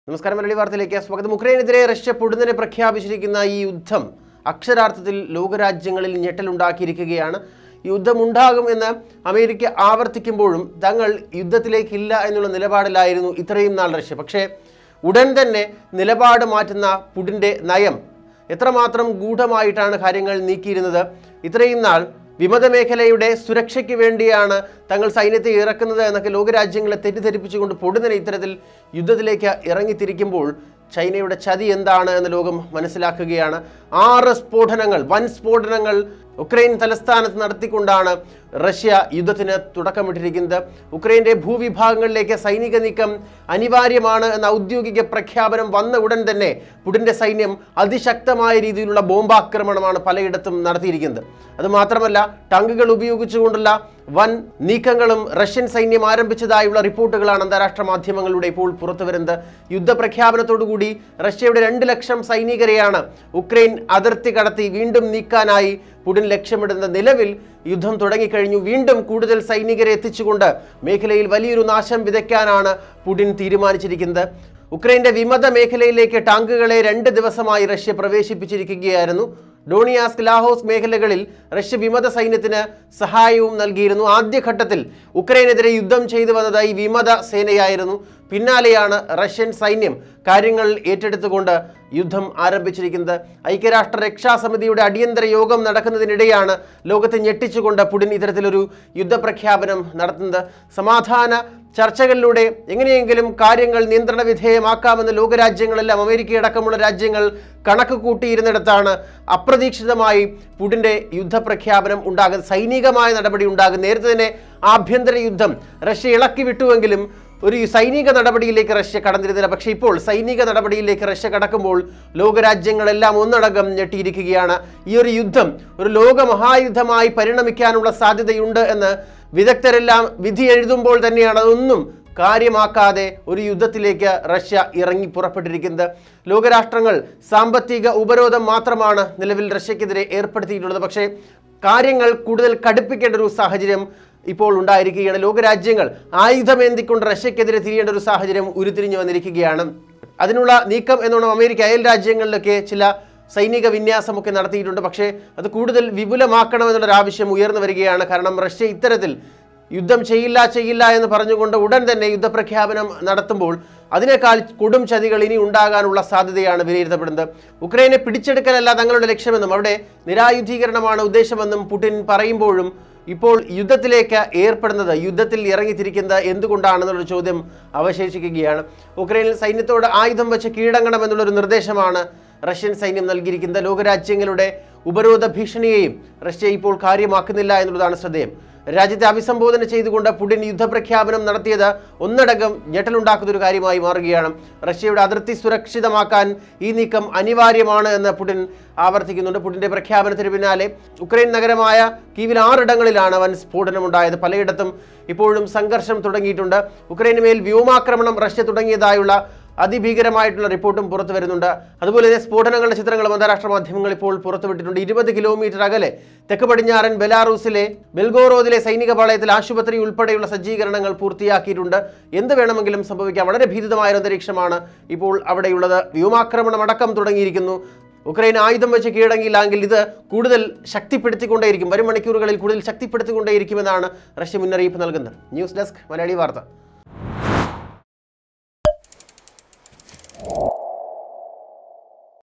നമസ്കാരം മലയാളി വാർത്തയിലേക്ക് സ്വാഗതം. ഉക്രൈനെതിരെ റഷ്യ പൊടുന്നനെ പ്രഖ്യാപിച്ചിരിക്കുന്ന ഈ യുദ്ധം അക്ഷരാർത്ഥത്തിൽ ലോകരാജ്യങ്ങളിൽ ഞെട്ടലുണ്ടാക്കിയിരിക്കുകയാണ്. യുദ്ധം ഉണ്ടാകും എന്ന് അമേരിക്ക ആവർത്തിക്കുമ്പോഴും തങ്ങൾ യുദ്ധത്തിലേക്കില്ല എന്നുള്ള നിലപാടിലായിരുന്നു ഇത്രയും നാൾ റഷ്യ. പക്ഷേ ഉടൻ തന്നെ നിലപാട് മാറ്റുന്ന പുടിൻ്റെ നയം എത്രമാത്രം ഗൂഢമായിട്ടാണ് കാര്യങ്ങൾ നീക്കിയിരുന്നത്. ഇത്രയും നാൾ വിമത മേഖലയുടെ സുരക്ഷയ്ക്ക് വേണ്ടിയാണ് തങ്ങൾ സൈന്യത്തെ ഇറക്കുന്നത് എന്നൊക്കെ ലോകരാജ്യങ്ങളെ തെറ്റിദ്ധരിപ്പിച്ചുകൊണ്ട് പൊടുന്നനെ ഇത്തരത്തിൽ യുദ്ധത്തിലേക്ക് ഇറങ്ങിത്തിരിക്കുമ്പോൾ ചൈനയുടെ ചതി എന്താണ് എന്ന് ലോകം മനസ്സിലാക്കുകയാണ്. 6 സ്ഫോടനങ്ങൾ, വൻ സ്ഫോടനങ്ങൾ ഉക്രൈൻ തലസ്ഥാനത്ത് നടത്തിക്കൊണ്ടാണ് റഷ്യ യുദ്ധത്തിന് തുടക്കമിട്ടിരിക്കുന്നത്. ഉക്രൈൻ്റെ ഭൂവിഭാഗങ്ങളിലേക്ക് സൈനിക നീക്കം അനിവാര്യമാണ് എന്ന ഔദ്യോഗിക പ്രഖ്യാപനം വന്ന ഉടൻ തന്നെ പുടിൻ്റെ സൈന്യം അതിശക്തമായ രീതിയിലുള്ള ബോംബാക്രമണമാണ് പലയിടത്തും നടത്തിയിരിക്കുന്നത്. അതുമാത്രമല്ല, ടാങ്കുകൾ ഉപയോഗിച്ചുകൊണ്ടുള്ള വൻ നീക്കങ്ങളും റഷ്യൻ സൈന്യം ആരംഭിച്ചതായുള്ള റിപ്പോർട്ടുകളാണ് അന്താരാഷ്ട്ര മാധ്യമങ്ങളിലൂടെ ഇപ്പോൾ പുറത്തു വരുന്നത്. യുദ്ധപ്രഖ്യാപനത്തോടുകൂടി റഷ്യയുടെ 2 ലക്ഷം സൈനികരെയാണ് ഉക്രൈൻ അതിർത്തി കടത്തി വീണ്ടും നീക്കാനായി പുടിൻ ലക്ഷ്യമിടുന്ന. നിലവിൽ യുദ്ധം തുടങ്ങിക്കഴിഞ്ഞു. വീണ്ടും കൂടുതൽ സൈനികരെ എത്തിച്ചുകൊണ്ട് മേഖലയിൽ വലിയൊരു നാശം വിതയ്ക്കാനാണ് പുടിൻ തീരുമാനിച്ചിരിക്കുന്നത്. ഉക്രൈൻ്റെ വിമത മേഖലയിലേക്ക് ടാങ്കുകളെ 2 ദിവസമായി റഷ്യ പ്രവേശിപ്പിച്ചിരിക്കുകയായിരുന്നു. ഡോണിയാസ്ക്, ലാഹോസ് മേഖലകളിൽ റഷ്യ വിമത സൈന്യത്തിന് സഹായവും നൽകിയിരുന്നു. ആദ്യഘട്ടത്തിൽ ഉക്രൈനെതിരെ യുദ്ധം ചെയ്തു വന്നത് ഈ വിമത സേനയായിരുന്നു. പിന്നാലെയാണ് റഷ്യൻ സൈന്യം കാര്യങ്ങൾ ഏറ്റെടുത്തുകൊണ്ട് യുദ്ധം ആരംഭിച്ചിരിക്കുന്നത്. ഐക്യരാഷ്ട്ര രക്ഷാസമിതിയുടെ അടിയന്തര യോഗം നടക്കുന്നതിനിടെയാണ് ലോകത്തെ ഞെട്ടിച്ചുകൊണ്ട് പുടിൻ ഇത്തരത്തിലൊരു യുദ്ധപ്രഖ്യാപനം നടത്തുന്നത്. സമാധാന ചർച്ചകളിലൂടെ എങ്ങനെയെങ്കിലും കാര്യങ്ങൾ നിയന്ത്രണ വിധേയമാക്കാമെന്ന് ലോകരാജ്യങ്ങളെല്ലാം, അമേരിക്കയടക്കമുള്ള രാജ്യങ്ങൾ കണക്ക് കൂട്ടിയിരുന്നിടത്താണ് അപ്രതീക്ഷിതമായി പുടിൻ്റെ യുദ്ധപ്രഖ്യാപനം ഉണ്ടാകുന്നത്, സൈനികമായ നടപടി ഉണ്ടാകും. നേരത്തെ തന്നെ ആഭ്യന്തര യുദ്ധം റഷ്യ ഇളക്കി വിട്ടുവെങ്കിലും ഒരു സൈനിക നടപടിയിലേക്ക് റഷ്യ കടന്നിരുന്നില്ല. പക്ഷേ ഇപ്പോൾ സൈനിക നടപടിയിലേക്ക് റഷ്യ കടക്കുമ്പോൾ ലോകരാജ്യങ്ങളെല്ലാം ഒന്നടങ്കം ഞെട്ടിയിരിക്കുകയാണ്. ഈ ഒരു യുദ്ധം ഒരു ലോകമഹായുദ്ധമായി പരിണമിക്കാനുള്ള സാധ്യതയുണ്ട് എന്ന് വിദഗ്ധരെല്ലാം വിധി എഴുതുമ്പോൾ തന്നെയാണ് അതൊന്നും കാര്യമാക്കാതെ ഒരു യുദ്ധത്തിലേക്ക് റഷ്യ ഇറങ്ങി പുറപ്പെട്ടിരിക്കുന്നത്. ലോകരാഷ്ട്രങ്ങൾ സാമ്പത്തിക ഉപരോധം മാത്രമാണ് നിലവിൽ റഷ്യക്കെതിരെ ഏർപ്പെടുത്തിയിട്ടുള്ളത്. പക്ഷേ കാര്യങ്ങൾ കൂടുതൽ കടുപ്പിക്കേണ്ട ഒരു സാഹചര്യം ഇപ്പോൾ ഉണ്ടായിരിക്കുകയാണ്. ലോകരാജ്യങ്ങൾ ആയുധമേന്തിക്കൊണ്ട് റഷ്യക്കെതിരെ തിരിയേണ്ട ഒരു സാഹചര്യം ഉരുത്തിരിഞ്ഞു വന്നിരിക്കുകയാണ്. അതിനുള്ള നീക്കം എന്നോണം അമേരിക്ക അയൽ രാജ്യങ്ങളിലൊക്കെ ചില സൈനിക വിന്യാസമൊക്കെ നടത്തിയിട്ടുണ്ട്. പക്ഷേ അത് കൂടുതൽ വിപുലമാക്കണമെന്നുള്ളൊരു ആവശ്യം ഉയർന്നു വരികയാണ്. കാരണം റഷ്യ ഇത്തരത്തിൽ യുദ്ധം ചെയ്യില്ല എന്ന് പറഞ്ഞുകൊണ്ട് ഉടൻ തന്നെ യുദ്ധപ്രഖ്യാപനം നടത്തുമ്പോൾ അതിനേക്കാൾ കൊടും ചതികൾ ഇനി ഉണ്ടാകാനുള്ള സാധ്യതയാണ് വിലയിരുത്തപ്പെടുന്നത്. ഉക്രൈനെ പിടിച്ചെടുക്കലല്ല തങ്ങളുടെ ലക്ഷ്യമെന്നും അവിടെ നിരായുധീകരണമാണ് ഉദ്ദേശമെന്നും പുടിൻ പറയുമ്പോഴും ഇപ്പോൾ യുദ്ധത്തിലേക്ക് ഏർപ്പെടുന്നത്, യുദ്ധത്തിൽ ഇറങ്ങിത്തിരിക്കുന്നത് എന്തുകൊണ്ടാണെന്നുള്ളൊരു ചോദ്യം അവശേഷിക്കുകയാണ്. ഉക്രൈനിൽ സൈന്യത്തോട് ആയുധം വെച്ച് കീഴടങ്ങണമെന്നുള്ളൊരു നിർദ്ദേശമാണ് റഷ്യൻ സൈന്യം നൽകിയിരിക്കുന്നത്. ലോകരാജ്യങ്ങളുടെ ഉപരോധ ഭീഷണിയെയും റഷ്യ ഇപ്പോൾ കാര്യമാക്കുന്നില്ല എന്നുള്ളതാണ് ശ്രദ്ധേയം. രാജ്യത്തെ അഭിസംബോധന ചെയ്തുകൊണ്ട് പുടിൻ യുദ്ധപ്രഖ്യാപനം നടത്തിയത് ഒന്നടങ്കം ഞെട്ടലുണ്ടാക്കുന്ന ഒരു കാര്യമായി മാറുകയാണ്. റഷ്യയുടെ അതിർത്തി സുരക്ഷിതമാക്കാൻ ഈ നീക്കം അനിവാര്യമാണ് എന്ന് പുടിൻ ആവർത്തിക്കുന്നുണ്ട്. പുടിൻ്റെ പ്രഖ്യാപനത്തിന് പിന്നാലെ ഉക്രൈൻ നഗരമായ കീവിൽ 6 ഇടങ്ങളിലാണ് വൻ സ്ഫോടനമുണ്ടായത്. പലയിടത്തും ഇപ്പോഴും സംഘർഷം തുടങ്ങിയിട്ടുണ്ട്. ഉക്രൈന് മേൽ വ്യോമാക്രമണം റഷ്യ തുടങ്ങിയതായുള്ള അതിഭീകരമായിട്ടുള്ള റിപ്പോർട്ടും പുറത്തു വരുന്നുണ്ട്. അതുപോലെ തന്നെ സ്ഫോടനങ്ങളുടെ ചിത്രങ്ങളും അന്താരാഷ്ട്ര മാധ്യമങ്ങൾ ഇപ്പോൾ പുറത്തുവിട്ടിട്ടുണ്ട്. 20 കിലോമീറ്റർ അകലെ തെക്ക് പടിഞ്ഞാറൻ ബെലാറൂസിലെ ബെൽഗോറോദിലെ സൈനിക പാളയത്തിൽ ആശുപത്രി ഉൾപ്പെടെയുള്ള സജ്ജീകരണങ്ങൾ പൂർത്തിയാക്കിയിട്ടുണ്ട്. എന്ത് വേണമെങ്കിലും സംഭവിക്കാം. വളരെ ഭീതിതമായ അന്തരീക്ഷമാണ് ഇപ്പോൾ അവിടെയുള്ളത്. വ്യോമാക്രമണം അടക്കം തുടങ്ങിയിരിക്കുന്നു. ഉക്രൈൻ ആയുധം വെച്ച് കീഴടങ്ങിയില്ലെങ്കിൽ ഇത് കൂടുതൽ ശക്തിപ്പെടുത്തിക്കൊണ്ടേയിരിക്കും. വരും മണിക്കൂറുകളിൽ കൂടുതൽ ശക്തിപ്പെടുത്തിക്കൊണ്ടേയിരിക്കുമെന്നാണ് റഷ്യ മുന്നറിയിപ്പ് നൽകുന്നത്. ന്യൂസ് ഡെസ്ക് മലയാളി വാർത്ത.